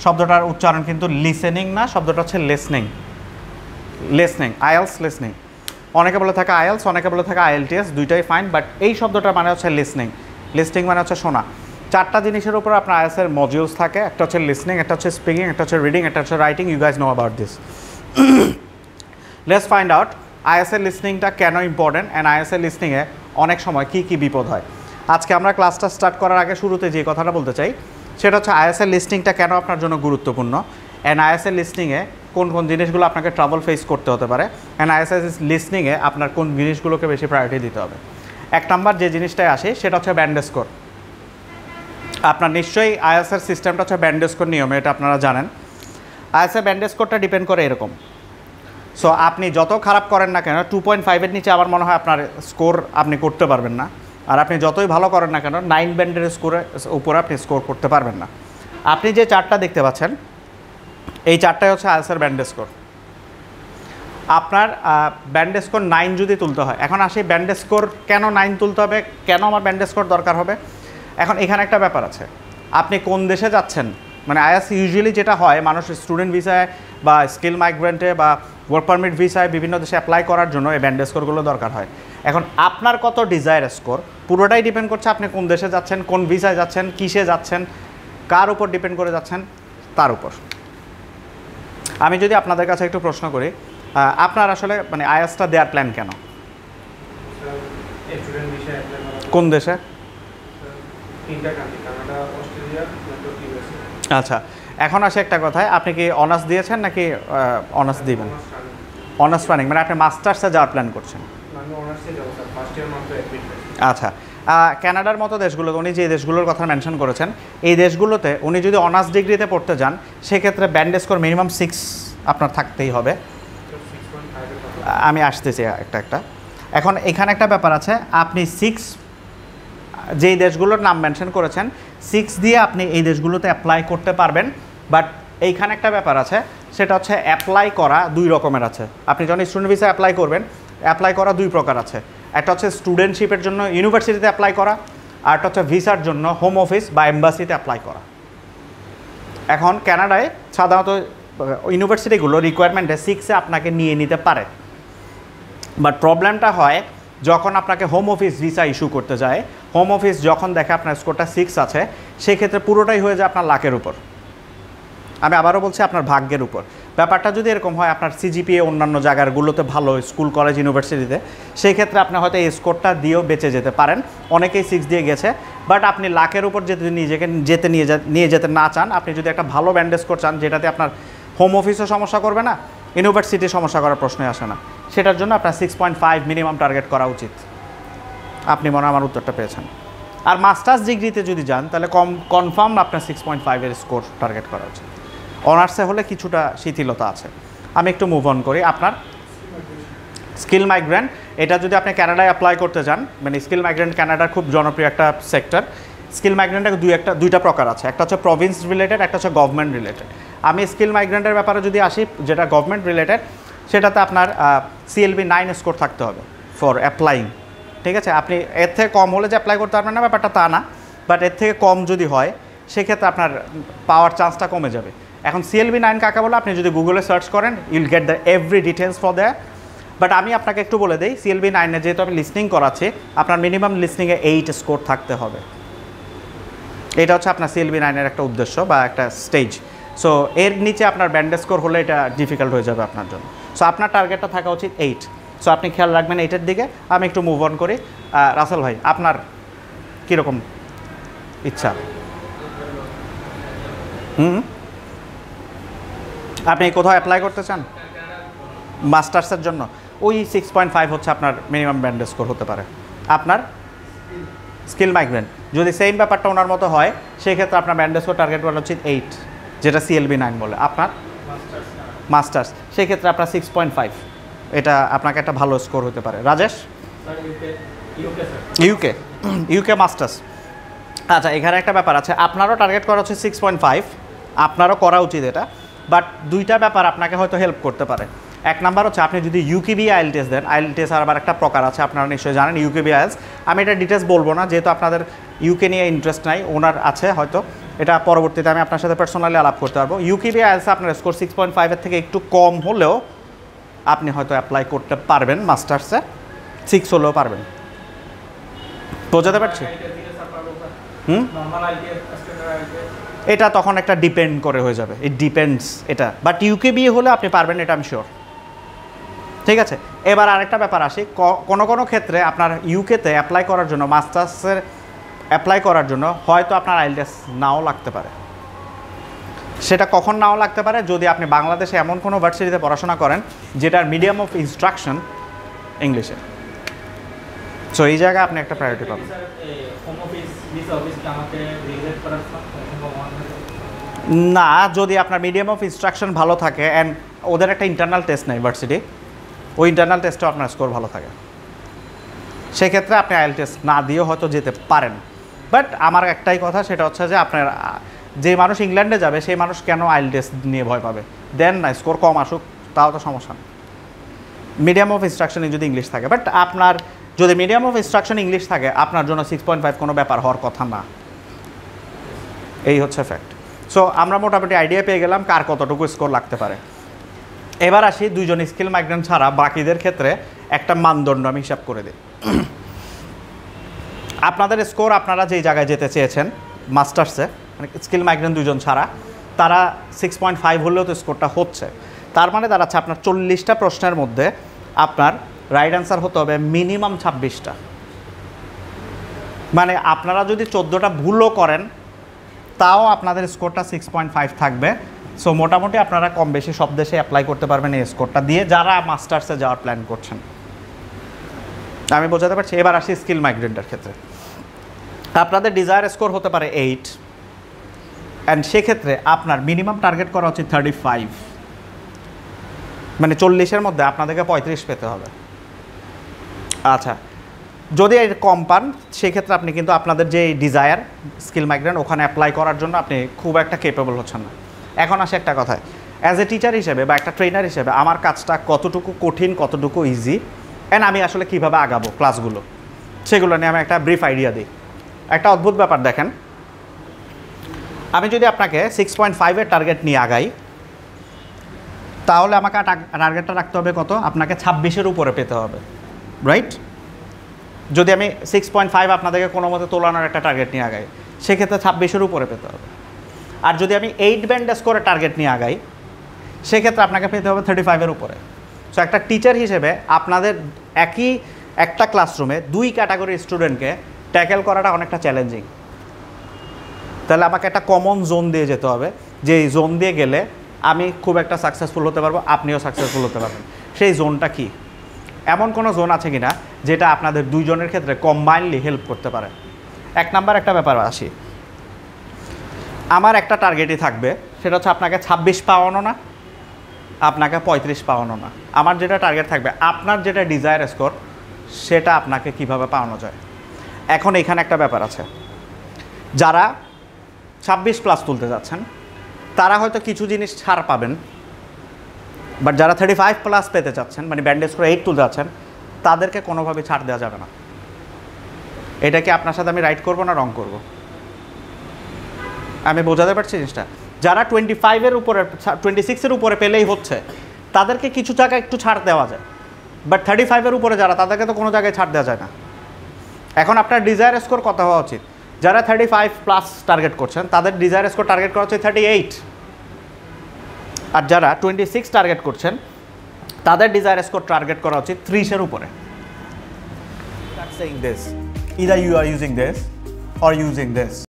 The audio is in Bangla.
শব্দটার উচ্চারণ কিন্তু লিসেনিং না, শব্দটা হচ্ছে লিসনিং। Listening, IELTS listening. অনেকে বলে থাকে আইএলস, অনেকে বলে থাকে আইএলটিএস, দুইটাই ফাইন, বাট এই শব্দটার মানে হচ্ছে লিসনিং। লিসনিং মানে হচ্ছে শোনা। 4টা জিনিসের উপর আপনার আইএলসের মডিউলস থাকে, একটা হচ্ছে লিসনিং, একটা হচ্ছে স্পিকিং, একটা হচ্ছে রিডিং, একটা হচ্ছে writing. You guys know about this. Let's find out আইএলসের লিসনিংটা কেন ইম্পর্টেন্ট অ্যান্ড আইএলসের লিসনিংয়ে অনেক সময় কী কী বিপদ হয়। আজকে আমরা ক্লাসটা স্টার্ট করার আগে শুরুতে যে কথাটা বলতে চাই সেটা হচ্ছে আইএলসের লিসনিংটা কেন আপনার জন্য গুরুত্বপূর্ণ, অ্যান্ড আইএলসের লিসনিংয়ে কোন কোন জিনিসগুলো আপনাকে ট্রাবল ফেস করতে হতে পারে, অ্যান্ড আইএলসের লিসনিংয়ে আপনার কোন জিনিসগুলোকে বেশি প্রায়োরিটি দিতে হবে। 1 নাম্বার যে জিনিসটাই আসে সেটা হচ্ছে ব্যান্ড স্কোর। আপনার নিশ্চয়ই আইএলসের সিস্টেমটা হচ্ছে ব্যান্ড স্কোর নিয়মে, এটা আপনারা জানেন। আইএলসের ব্যান্ড স্কোরটা ডিপেন্ড করে এরকম। সো আপনি যত খারাপ করেন না কেন 2.5-এর নিচে আমার মনে হয় আপনার স্কোর আপনি করতে পারবেন না। আর আপনি যতই ভালো করেন না কেন 9 ব্যান্ডের স্কোরের উপরে আপনি স্কোর করতে পারবেন না। আপনি যে চার্টটা দেখতে পাচ্ছেন এই চার্টটাই হচ্ছে আইএলসের ব্যান্ড স্কোর। আপনার ব্যান্ড স্কোর 9 যদি তুলতে হয়, এখন আসি ব্যান্ড স্কোর কেন 9 তুলতে হবে, কেন আমার ব্যান্ড স্কোর দরকার হবে। এখন এখানে একটা ব্যাপার আছে, আপনি কোন দেশে যাচ্ছেন। মানে আইএলস ইউজুয়ালি যেটা হয়, মানুষ স্টুডেন্ট ভিসায় বা স্কিল মাইগ্রেন্টে বা ওয়ার্ক পারমিট ভিসায় বিভিন্ন দেশে অ্যাপ্লাই করার জন্য এই ব্যান্ড স্কোরগুলো দরকার হয়। এখন আপনার কত ডিজায়ার স্কোর পুরোটাই ডিপেন্ড করছে আপনি কোন দেশে যাচ্ছেন, কোন ভিসায় যাচ্ছেন, কিসে যাচ্ছেন, কার উপর ডিপেন্ড করে যাচ্ছেন তার উপর। আমি যদি আপনাদের কাছে একটু প্রশ্ন করি, আপনার আসলে মানে আইএলসটা দেওয়ার প্ল্যান কেন, কোন দেশে? আচ্ছা, এখন আসে একটা কথায়, আপনি কি অনার্স দিয়েছেন নাকি অনার্স দিবেন? অনার্স প্ল্যানিং মানে আপনি মাস্টার্সে যাওয়ার প্ল্যান করছেন। আচ্ছা, কানাডার মতো দেশগুলোতে উনি যে দেশগুলোর কথা মেনশন করেছেন, এই দেশগুলোতে উনি যদি অনার্স ডিগ্রিতে পড়তে যান সেক্ষেত্রে ব্যান্ড স্কোর মিনিমাম 6 আপনার থাকতেই হবে। আমি আসতেছি একটা। এখন এখানে একটা ব্যাপার আছে, আপনি 6 যেই দেশগুলোর নাম মেনশন করেছেন 6 দিয়ে আপনি এই দেশগুলোতে অ্যাপ্লাই করতে পারবেন। বাট এইখানে একটা ব্যাপার আছে, সেটা হচ্ছে অ্যাপ্লাই করা 2 রকমের আছে। আপনি যখন স্টুডেন্ট ভিসা অ্যাপ্লাই করবেন, অ্যাপ্লাই করা 2 প্রকার আছে। একটা হচ্ছে স্টুডেন্টশিপের জন্য ইউনিভার্সিটিতে অ্যাপ্লাই করা, আর একটা হচ্ছে ভিসার জন্য হোম অফিস বা এম্বাসিতে অ্যাপ্লাই করা। এখন কানাডায় সাধারণত ইউনিভার্সিটিগুলো রিকোয়ারমেন্টে 6-এ আপনাকে নিয়ে নিতে পারে, বাট প্রবলেমটা হয় যখন আপনাকে হোম অফিস ভিসা ইস্যু করতে যায়। হোম অফিস যখন দেখে আপনার স্কোরটা 6 আছে, সেক্ষেত্রে পুরোটাই হয়ে যায় আপনার লাকের উপর। আমি আবারও বলছি, আপনার ভাগ্যের উপর। ব্যাপারটা যদি এরকম হয় আপনার সিজিপিএ অন্যান্য জায়গাগুলোতে ভালো, স্কুল কলেজ ইউনিভার্সিটিতে, সেই ক্ষেত্রে আপনি হয়তো এই স্কোরটা দিয়েও বেঁচে যেতে পারেন। অনেকেই 6 দিয়ে গেছে, বাট আপনি লাকের উপর যদি নিজেকে নিয়ে যেতে না চান, আপনি যদি একটা ভালো ব্যান্ড স্কোর চান যেটাতে আপনার হোম অফিসও সমস্যা করবে না, ইউনিভার্সিটির সমস্যা করার প্রশ্নই আসে না, সেটার জন্য আপনার 6.5 মিনিমাম টার্গেট করা উচিত। আপনি মনে হয় আমার উত্তরটা পেয়েছেন। আর মাস্টার্স ডিগ্রিতে যদি যান তাহলে কনফার্ম আপনার 6.5-এর স্কোর টার্গেট করা উচিত। অনার্সে হলে কিছুটা শিথিলতা আছে। আমি একটু মুভ অন করি। আপনার স্কিল মাইগ্রেন্ট, এটা যদি আপনি কানাডায় অ্যাপ্লাই করতে যান, মানে স্কিল মাইগ্রেন্ট কানাডার খুব জনপ্রিয় একটা সেক্টর। স্কিল মাইগ্রেন্টের 2টা প্রকার আছে, একটা হচ্ছে প্রভিন্স রিলেটেড, একটা হচ্ছে গভর্নমেন্ট রিলেটেড। আমি স্কিল মাইগ্রেন্টের ব্যাপারে যদি আসি, যেটা গভর্নমেন্ট রিলেটেড, সেটাতে আপনার CLB 9 স্কোর থাকতে হবে ফর অ্যাপ্লাইং। ঠিক আছে, আপনি এর থেকে কম হলে যে অ্যাপ্লাই করতে পারবেন না ব্যাপারটা তা না, বাট এর থেকে কম যদি হয় সেক্ষেত্রে আপনার পাওয়ার চান্সটা কমে যাবে। এখন CLB 9 কাকে বলে, আপনি যদি গুগলে সার্চ করেন you'll get the every details for that. But আমি আপনাকে একটু বলে দিই, CLB 9-এ যেহেতু আমি লিসনিং করাচ্ছি, আপনার মিনিমাম লিসনিংয়ে 8 স্কোর থাকতে হবে। এটা হচ্ছে আপনার CLB 9-এর একটা উদ্দেশ্য বা একটা স্টেজ। সো এর নিচে আপনার ব্যান্ড স্কোর হলে এটা ডিফিকাল্ট হয়ে যাবে আপনার জন্য। সো আপনার টার্গেটটা থাকা উচিত 8। সো আপনি খেয়াল রাখবেন 8-এর দিকে। আমি একটু মুভ অন করি। রাসেল ভাই, আপনার কীরকম ইচ্ছা? আপনি কোথাও অ্যাপ্লাই করতে চান মাস্টার্সের জন্য? ওই 6.5 হচ্ছে আপনার মিনিমাম ব্যান্ড স্কোর হতে পারে। আপনার স্কিল মাইগ্রেন্ট যদি সেম ব্যাপারটা ওনার মতো হয়, সেক্ষেত্রে আপনার ব্যান্ড স্কোর টার্গেট করা উচিত 8, যেটা CLB 9 বলে। আপনার মাস্টার্স, সেক্ষেত্রে আপনার 6.5, এটা আপনাকে একটা ভালো স্কোর হতে পারে। রাজেশ? UK masters. আচ্ছা, এখানে একটা ব্যাপার আছে, আপনারও টার্গেট করা হচ্ছে 6.5, আপনারও করা উচিত এটা। বাট 2টা ব্যাপার আপনাকে হয়তো হেল্প করতে পারে। 1 নাম্বার হচ্ছে আপনি যদি ইউকেবি আইএলটিএস দেন, আইএলটিএস আবার একটা প্রকার আছে, আপনারা নিশ্চয়ই জানেন ইউকেবি আইএলটিএস। আমি এটা ডিটেলস বলবো না, যেহেতু আপনাদের ইউকে নিয়ে ইন্টারেস্ট নাই, ওনার আছে হয়তো। এটা পরবর্তীতে আমি আপনার সাথে পার্সোনালি আলাপ করতে পারবো। ইউকেবি আইএলস আপনার স্কোর 6.5 এর থেকে একটু কম হলেও আপনি হয়তো অ্যাপ্লাই করতে পারবেন মাস্টার্সে, 6 হলেও পারবেন। বোঝাতে পারছি? এটা তখন একটা ডিপেন্ড করে হয়ে যাবে, ইট ডিপেন্ডস এটা, বাট ইউকেবি হলে আপনি পারবেন, এটা আমি শিওর। ঠিক আছে, এবার আরেকটা ব্যাপার আসি, কোনো কোনো ক্ষেত্রে আপনার ইউকেতে অ্যাপ্লাই করার জন্য, মাস্টার্সের অ্যাপ্লাই করার জন্য হয়তো আপনার আইএলটিএস নাও লাগতে পারে। সেটা কখন নাও লাগতে পারে? যদি আপনি বাংলাদেশে এমন কোনো ভার্সিটিতে পড়াশোনা করেন যেটার মিডিয়াম অফ ইনস্ট্রাকশন ইংলিশে। সো এই জায়গায় আপনি একটা প্রায়োরিটি পাবেন। না, যদি আপনার মিডিয়াম অফ ইনস্ট্রাকশন ভালো থাকে অ্যান্ড ওদের একটা ইন্টারনাল টেস্ট নেই ভার্সিটি, ওই ইন্টারনাল টেস্টেও আপনার স্কোর ভালো থাকে, সেক্ষেত্রে আপনি আইএলটিএস না দিয়েও হয়তো যেতে পারেন। বাট আমার একটাই কথা, সেটা হচ্ছে যে আপনার যে মানুষ ইংল্যান্ডে যাবে সেই মানুষ কেন আইএলটিএস নিয়ে ভয় পাবে? দেন না, স্কোর কম আসুক, তাও তো সমস্যা নেই, মিডিয়াম অফ ইনস্ট্রাকশনে যদি ইংলিশ থাকে। বাট আপনার যদি মিডিয়াম অফ ইনস্ট্রাকশন ইংলিশ থাকে, আপনার জন্য 6.5 কোনো ব্যাপার হওয়ার কথা না, এই হচ্ছে ফ্যাক্ট। সো আমরা মোটামুটি আইডিয়া পেয়ে গেলাম কার কতটুকু স্কোর লাগতে পারে। এবার আসি, দুইজন স্কিল মাইগ্রেন্ট ছাড়া বাকিদের ক্ষেত্রে একটা মানদণ্ড আমি হিসাব করে দিই। আপনাদের স্কোর আপনারা যেই জায়গায় যেতে চেয়েছেন মাস্টার্সে, মানে স্কিল মাইগ্রেন্ট দুজন ছাড়া, তারা 6.5 হলেও তো স্কোরটা হচ্ছে। তার মানে দাঁড়াচ্ছে আপনার 40টা প্রশ্নের মধ্যে আপনার রাইট অ্যান্সার হতে হবে মিনিমাম 26টা। মানে আপনারা যদি 14টা ভুলও করেন তাও আপনাদের স্কোরটা 6.5 থাকবে। সো মোটামুটি আপনারা কম বেশি সব দেশে অ্যাপ্লাই করতে পারবেন এই স্কোরটা দিয়ে, যারা মাস্টার্সে যাওয়ার প্ল্যান করছেন। আমি বোঝাতে পারছি? এবার আসি স্কিল মাইগ্রেন্টের ক্ষেত্রে। আপনাদের ডিজায়ার স্কোর হতে পারে 8, অ্যান্ড সেক্ষেত্রে আপনার মিনিমাম টার্গেট করা উচিত 35, মানে 40-এর মধ্যে আপনাদেরকে 35 পেতে হবে। আচ্ছা, যদি এর কম পান সেক্ষেত্রে আপনি কিন্তু আপনাদের যে ডিজায়ার স্কিল মাইগ্রেন্ট ওখানে অ্যাপ্লাই করার জন্য আপনি খুব একটা কেপেবল হচ্ছেন না। এখন আসে একটা কথায়, অ্যাজ এ টিচার হিসেবে বা একটা ট্রেনার হিসেবে আমার কাজটা কতটুকু কঠিন, কতটুকু ইজি, অ্যান্ড আমি আসলে কীভাবে আগাবো ক্লাসগুলো, সেগুলো নিয়ে আমি একটা ব্রিফ আইডিয়া দিই। একটা অদ্ভুত ব্যাপার দেখেন, আমি যদি আপনাকে 6.5-এর টার্গেট নিয়ে আগাই, তাহলে আমাকে টার্গেটটা রাখতে হবে কত? আপনাকে 26-এর উপরে পেতে হবে, রাইট? যদি আমি 6.5 আপনাদেরকে কোনো মতে তোলানোর একটা টার্গেট নিয়ে আগাই, সেক্ষেত্রে 26-এর উপরে পেতে হবে। আর যদি আমি 8 ব্যান্ড স্কোরের টার্গেট নিয়ে আগাই, সেক্ষেত্রে আপনাকে পেতে হবে 35-এর উপরে। সো একটা টিচার হিসেবে আপনাদের একটা ক্লাসরুমে 2 ক্যাটাগরির স্টুডেন্টকে ট্যাকেল করাটা অনেকটা চ্যালেঞ্জিং। তাহলে আমাকে একটা কমন জোন দিয়ে যেতে হবে, যে এই জোন দিয়ে গেলে আমি খুব একটা সাকসেসফুল হতে পারবো, আপনিও সাকসেসফুল হতে পারবেন। সেই জোনটা কি? এমন কোনো জোন আছে কি না যেটা আপনাদের দুইজনের ক্ষেত্রে কম্বাইনলি হেল্প করতে পারে? এক নাম্বার একটা ব্যাপার আসি, আমার একটা টার্গেটই থাকবে, সেটা হচ্ছে আপনাকে 26 পাওয়ানো না, আপনাকে 35 পাওয়ানো না। আমার যেটা টার্গেট থাকবে, আপনার যেটা ডিজায়ার স্কোর সেটা আপনাকে কিভাবে পাওয়ানো যায়। এখন এখানে একটা ব্যাপার আছে, যারা 26+ তুলতে যাচ্ছেন তারা হয়তো কিছু জিনিস ছাড় পাবেন, বাট যারা 35+ পেতে চাচ্ছেন, মানে ব্যান্ড স্কোর 8 তুলতে যাচ্ছেন, তাদেরকে কোনোভাবে ছাড় দেওয়া যাবে না। এটা কি আপনার সাথে আমি রাইট করবো না রং করব? আমি বোঝাতে পারছি জিনিসটা? যারা 25-এর উপরে, 26-এর উপরে পেলেই হচ্ছে, তাদেরকে কিছু জায়গায় একটু ছাড় দেওয়া যায়, বাট 35-এর উপরে যারা, তাদেরকে তো কোনো জায়গায় ছাড় দেওয়া যায় না। এখন আপনার ডিজায়ার স্কোর কত হওয়া উচিত? যারা 35+ টার্গেট করছেন তাদের ডিজায়ার স্কোর টার্গেট করা উচিত 38, আর যারা 26 টার্গেট করছেন তাদের ডিজায়ার স্কোর টার্গেট করা উচিত 30-এর উপরে। Saying this, either you are using this or using this.